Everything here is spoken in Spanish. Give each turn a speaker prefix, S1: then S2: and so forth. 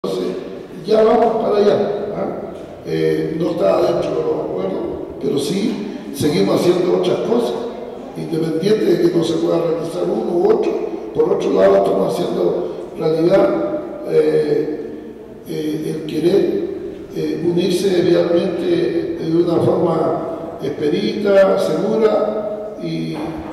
S1: Entonces, ya vamos para allá. No está dentro de los acuerdos, pero sí seguimos haciendo otras cosas, independiente de que no se pueda realizar uno u otro. Por otro lado, estamos haciendo realidad el querer unirse vialmente de una forma expedita, segura y